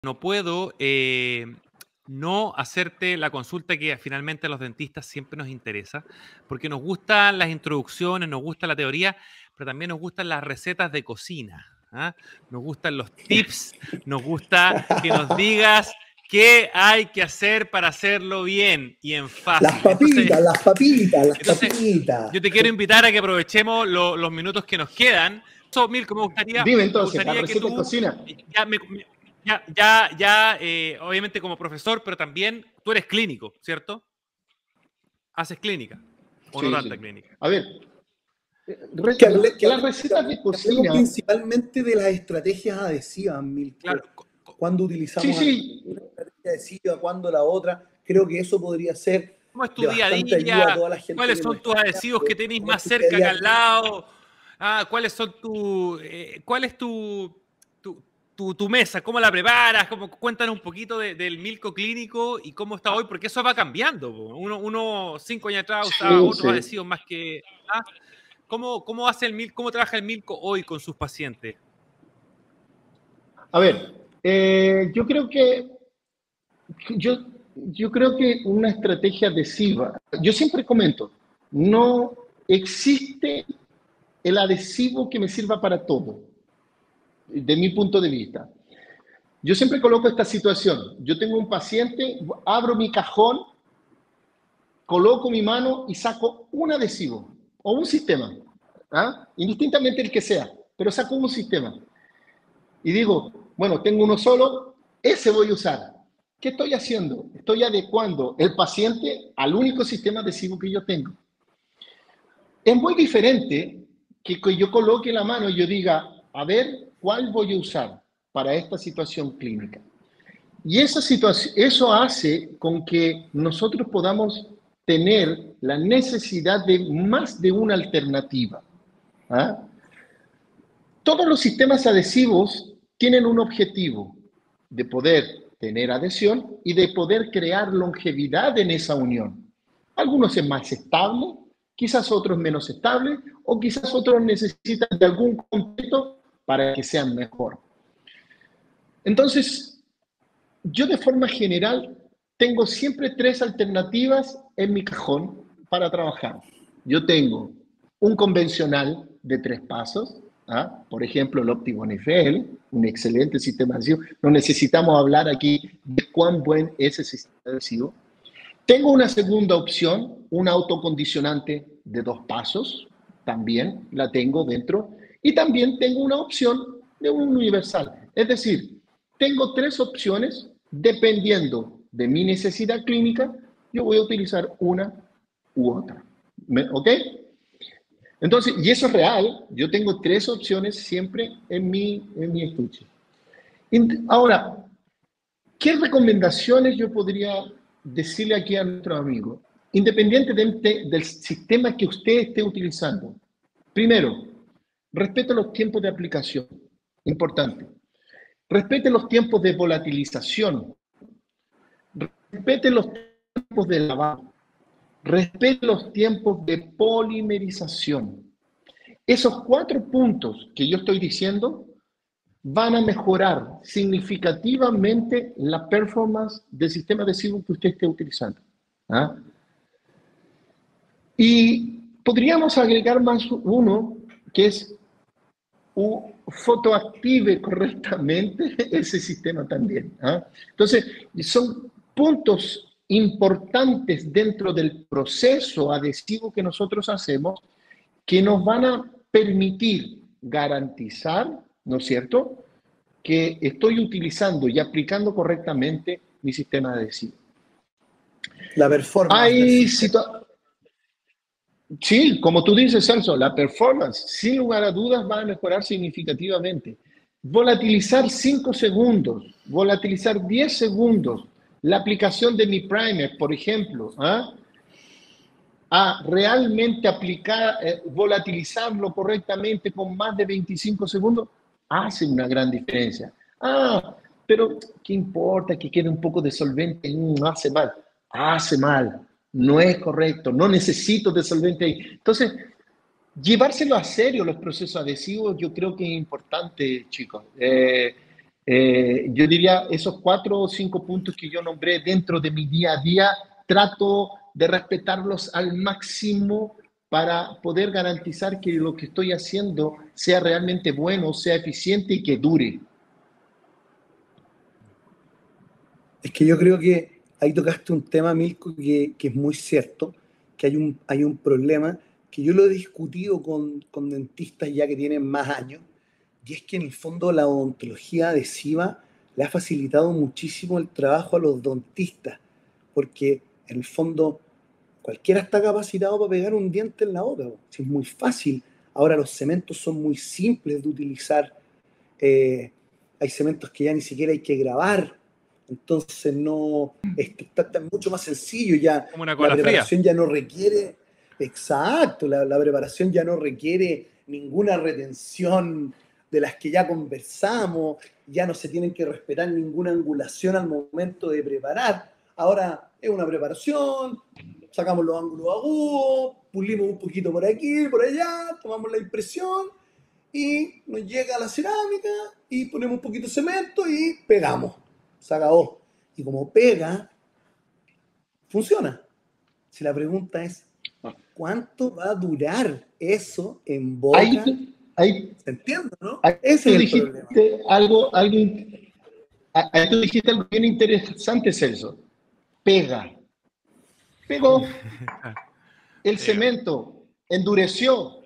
no puedo no hacerte la consulta que finalmente a los dentistas siempre nos interesa, porque nos gustan las introducciones, nos gusta la teoría, pero también nos gustan las recetas de cocina. ¿Ah? Nos gustan los tips, nos gusta que nos digas qué hay que hacer para hacerlo bien y en fácil. Las papitas. Yo te quiero invitar a que aprovechemos los minutos que nos quedan. Mirko, me gustaría... Dime entonces, me gustaría la receta de cocina. Obviamente como profesor, pero también tú eres clínico, ¿cierto? Haces clínica, o no tanta clínica. A ver, las recetas de cocina... Principalmente de las estrategias adhesivas, Milko. Claro. Cuando utilizamos una estrategia adhesiva, cuando la otra, creo que eso podría ser... ¿Cómo es tu día a día? ¿Cuáles son tus adhesivos que tenéis más cerca que al lado? ¿Cuál es tu mesa? ¿Cómo la preparas? Cuéntanos un poquito del Milko clínico y cómo está hoy, porque eso va cambiando. Uno 5 años atrás usaba otros adhesivos más que... ¿Cómo hace el Milko, cómo trabaja el Milko hoy con sus pacientes? A ver, yo creo que una estrategia adhesiva, yo siempre comento, no existe el adhesivo que me sirva para todo, de mi punto de vista. Yo siempre coloco esta situación. Yo tengo un paciente, abro mi cajón, coloco mi mano y saco un adhesivo o un sistema, indistintamente el que sea, pero saco un sistema. Y digo, bueno, tengo uno solo, ese voy a usar. ¿Qué estoy haciendo? Estoy adecuando el paciente al único sistema adhesivo que yo tengo. Es muy diferente que yo coloque la mano y yo diga, a ver, ¿cuál voy a usar para esta situación clínica? Y eso hace con que nosotros podamos tener la necesidad de más de una alternativa. Todos los sistemas adhesivos tienen un objetivo de poder tener adhesión y de poder crear longevidad en esa unión. Algunos es más estable, quizás otros menos estables, o quizás otros necesitan de algún completo para que sean mejor. Entonces, yo de forma general tengo siempre 3 alternativas en mi cajón para trabajar. Yo tengo un convencional de 3 pasos, por ejemplo, el Optimum FL, un excelente sistema adhesivo. No necesitamos hablar aquí de cuán buen es ese sistema adhesivo. Tengo una segunda opción, un autocondicionante de 2 pasos, también la tengo dentro. Y también tengo una opción de un universal. Es decir, tengo 3 opciones, dependiendo de mi necesidad clínica, yo voy a utilizar una u otra. ¿Ok? Entonces, y eso es real, yo tengo 3 opciones siempre en mi estuche. Ahora, ¿qué recomendaciones yo podría decirle aquí a nuestro amigo? Independientemente del sistema que usted esté utilizando. Primero, respete los tiempos de aplicación, importante. Respete los tiempos de volatilización. Respete los tiempos de lavado. Respete los tiempos de polimerización. Esos 4 puntos que yo estoy diciendo van a mejorar significativamente la performance del sistema adhesivo que usted esté utilizando. Y podríamos agregar más uno, que es fotoactive correctamente ese sistema también. Entonces, son puntos importantes dentro del proceso adhesivo que nosotros hacemos que nos van a permitir garantizar, ¿no es cierto?, que estoy utilizando y aplicando correctamente mi sistema adhesivo. La performance. Sí, como tú dices, Celso, la performance, sin lugar a dudas, va a mejorar significativamente. Volatilizar 5 segundos, volatilizar 10 segundos, la aplicación de mi primer, por ejemplo, a realmente aplicar, volatilizarlo correctamente con más de 25 segundos, hace una gran diferencia. Pero ¿qué importa que quede un poco de solvente? Hace mal. Hace mal. No es correcto. No necesito de solvente ahí. Entonces, llevárselo a serio los procesos adhesivos yo creo que es importante, chicos. Yo diría esos 4 o 5 puntos que yo nombré dentro de mi día a día, trato de respetarlos al máximo para poder garantizar que lo que estoy haciendo sea realmente bueno, sea eficiente y que dure. Es que yo creo que ahí tocaste un tema, Milko, que es muy cierto, que hay un problema que yo lo he discutido con dentistas ya que tienen más años, y es que en el fondo la odontología adhesiva le ha facilitado muchísimo el trabajo a los dentistas, porque en el fondo cualquiera está capacitado para pegar un diente en la boca, es muy fácil. Ahora los cementos son muy simples de utilizar, hay cementos que ya ni siquiera hay que grabar, entonces no, está mucho más sencillo ya, Como una la cola fría. preparación ya no requiere, exacto, la preparación ya no requiere ninguna retención de las que ya conversamos, ya no se tienen que respetar ninguna angulación al momento de preparar. Ahora es una preparación, sacamos los ángulos agudos, pulimos un poquito por aquí, por allá, tomamos la impresión y nos llega a la cerámica y ponemos un poquito de cemento y pegamos. Se acabó. Y como pega, funciona. Si la pregunta es, ¿cuánto va a durar eso en boca? ¿Se entiende, no? Ese es el problema. Tú dijiste algo bien interesante, Celso. Pega. Pegó. El cemento endureció.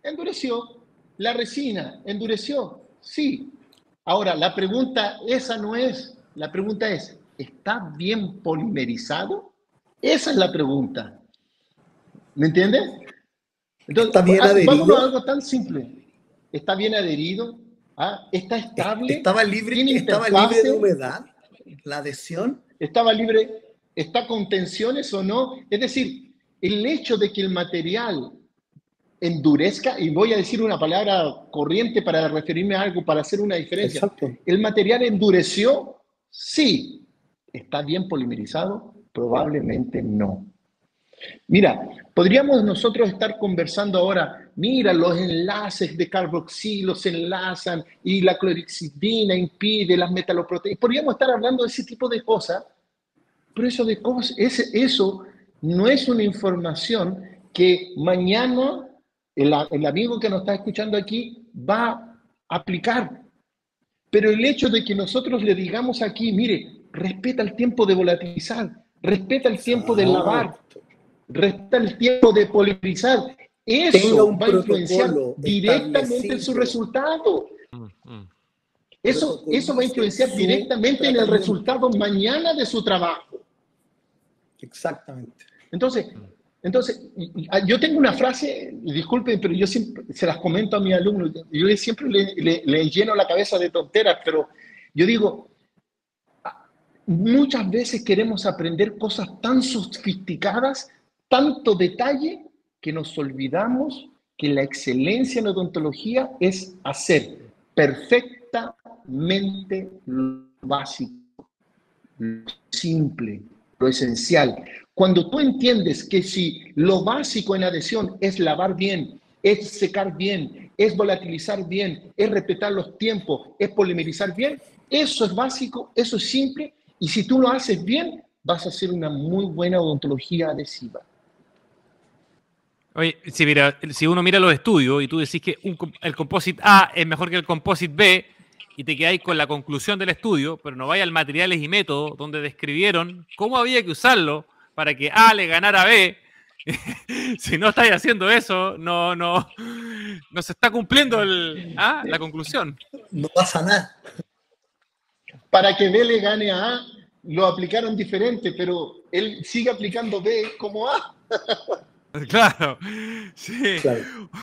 La resina endureció. Sí. Ahora, la pregunta esa no es. La pregunta es, ¿está bien polimerizado? Esa es la pregunta. ¿Me entiendes? Entonces, ¿está bien adherido? Vámonos a algo tan simple. ¿Está bien adherido? ¿Ah? ¿Está estable? ¿Estaba libre de humedad la adhesión? ¿Estaba libre? ¿Está con tensiones o no? Es decir, el hecho de que el material endurezca, y voy a decir una palabra corriente para referirme a algo, para hacer una diferencia. Exacto. ¿El material endureció? Sí. ¿Está bien polimerizado? Probablemente no. Mira, podríamos nosotros estar conversando ahora, mira, los enlaces de carboxilo se enlazan y la clorexidina impide las metaloproteínas. Podríamos estar hablando de ese tipo de cosas, pero eso no es una información que mañana el amigo que nos está escuchando aquí va a aplicar. Pero el hecho de que nosotros le digamos aquí, mire, respeta el tiempo de volatilizar, respeta el tiempo de lavar, respeta el tiempo de polimerizar, eso va a influenciar directamente en su resultado. Eso va a influenciar directamente en el resultado mañana de su trabajo. Exactamente. Entonces, yo tengo una frase, disculpen, pero yo siempre se las comento a mis alumnos, yo siempre le lleno la cabeza de tonteras, pero yo digo, muchas veces queremos aprender cosas tan sofisticadas, tanto detalle, que nos olvidamos que la excelencia en odontología es hacer perfectamente lo básico, lo simple, lo esencial. Cuando tú entiendes que si lo básico en adhesión es lavar bien, es secar bien, es volatilizar bien, es respetar los tiempos, es polimerizar bien, eso es básico, eso es simple, y si tú lo haces bien, vas a hacer una muy buena odontología adhesiva. Oye, si uno mira los estudios y tú decís que el composite A es mejor que el composite B y te quedáis con la conclusión del estudio, pero no vaya al materiales y métodos donde describieron cómo había que usarlo para que A le ganara a B, si no estáis haciendo eso, no se está cumpliendo la conclusión. No pasa nada. Para que B le gane a A, lo aplicaron diferente, pero él sigue aplicando B como A. Claro, sí. Claro.